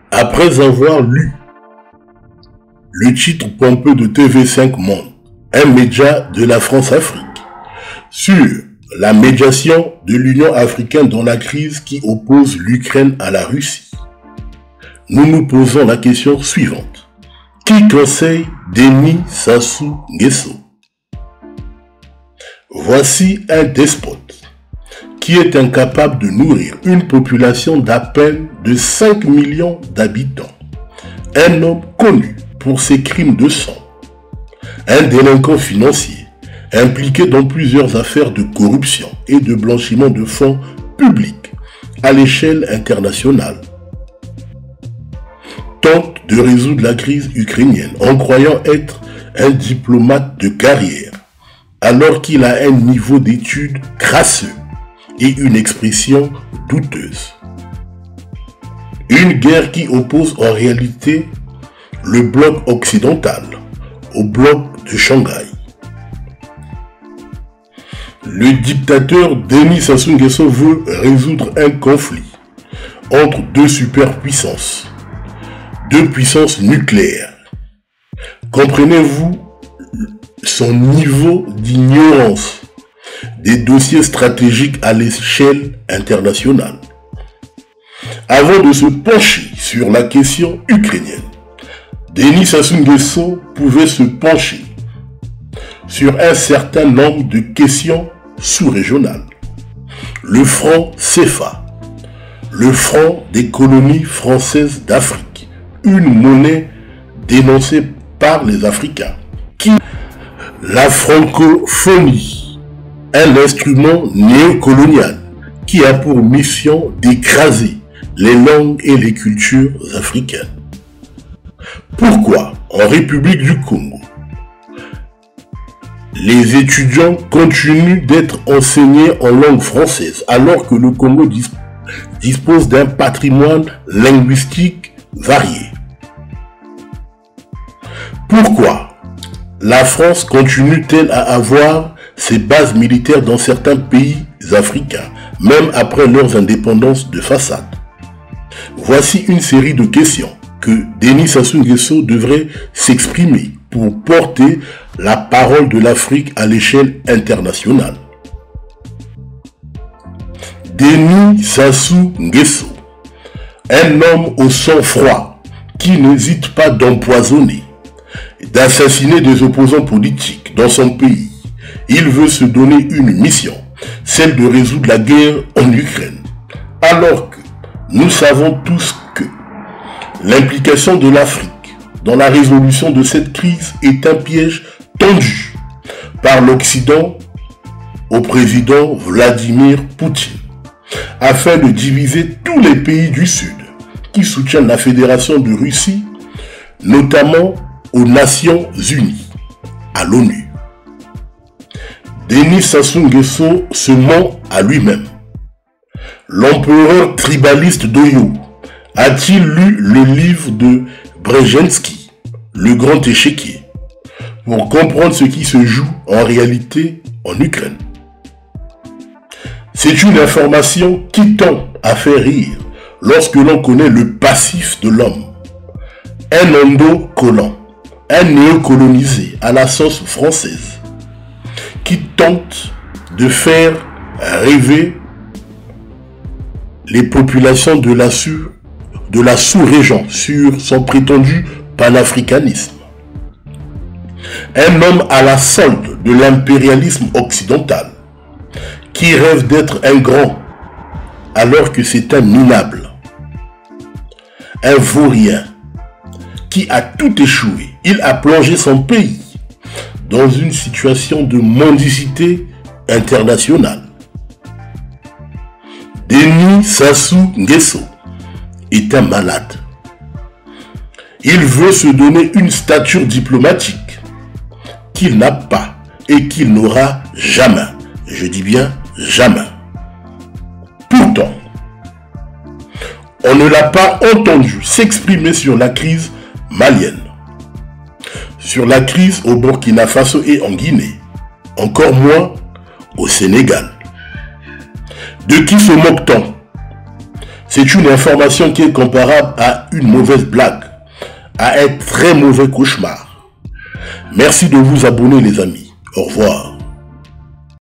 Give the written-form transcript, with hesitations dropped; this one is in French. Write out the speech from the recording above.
Après avoir lu le titre pompeux de TV5 Monde, un média de la France-Afrique, sur la médiation de l'Union africaine dans la crise qui oppose l'Ukraine à la Russie, nous nous posons la question suivante. Qui conseille Denis Sassou Nguesso? Voici un despote qui est incapable de nourrir une population d'à peine de 5 millions d'habitants. Un homme connu pour ses crimes de sang. Un délinquant financier impliqué dans plusieurs affaires de corruption et de blanchiment de fonds publics à l'échelle internationale. Tente de résoudre la crise ukrainienne en croyant être un diplomate de carrière, alors qu'il a un niveau d'études crasseux et une expression douteuse. Une guerre qui oppose en réalité le bloc occidental au bloc de Shanghai. Le dictateur Denis Sassou Nguesso veut résoudre un conflit entre deux superpuissances, deux puissances nucléaires. Comprenez-vous son niveau d'ignorance des dossiers stratégiques à l'échelle internationale? Avant de se pencher sur la question ukrainienne, Denis Sassou Nguesso pouvait se pencher sur un certain nombre de questions sous-régionales. Le franc CFA, le franc des colonies françaises d'Afrique, une monnaie dénoncée par les Africains, la francophonie, un instrument néocolonial qui a pour mission d'écraser les langues et les cultures africaines. Pourquoi en République du Congo, les étudiants continuent d'être enseignés en langue française alors que le Congo dispose d'un patrimoine linguistique varié? Pourquoi la France continue-t-elle à avoir ses bases militaires dans certains pays africains, même après leurs indépendances de façade? Voici une série de questions que Denis Sassou Nguesso devrait s'exprimer pour porter la parole de l'Afrique à l'échelle internationale. Denis Sassou Nguesso, un homme au sang froid qui n'hésite pas d'empoisonner, d'assassiner des opposants politiques dans son pays. Il veut se donner une mission, celle de résoudre la guerre en Ukraine, alors que nous savons tous que l'implication de l'Afrique dans la résolution de cette crise est un piège tendu par l'Occident au président Vladimir Poutine, afin de diviser tous les pays du Sud qui soutiennent la Fédération de Russie, notamment aux Nations Unies, à l'ONU. Denis Sassou Nguesso se ment à lui-même. L'empereur tribaliste d'Oyo a-t-il lu le livre de Brzezinski, le grand échiquier, pour comprendre ce qui se joue en réalité en Ukraine? C'est une information qui tend à faire rire lorsque l'on connaît le passif de l'homme. Un endo-collant, un néocolonisé à la sauce française, qui tente de faire rêver les populations de la sous-région sur son prétendu panafricanisme. Un homme à la solde de l'impérialisme occidental, qui rêve d'être un grand, alors que c'est un minable. Un vaurien, qui a tout échoué. Il a plongé son pays dans une situation de mendicité internationale. Denis Sassou Nguesso est un malade. Il veut se donner une stature diplomatique qu'il n'a pas et qu'il n'aura jamais. Je dis bien jamais. Pourtant, on ne l'a pas entendu s'exprimer sur la crise malienne, sur la crise au Burkina Faso et en Guinée, encore moins au Sénégal. De qui se moque-t-on? C'est une information qui est comparable à une mauvaise blague, à un très mauvais cauchemar. Merci de vous abonner les amis. Au revoir.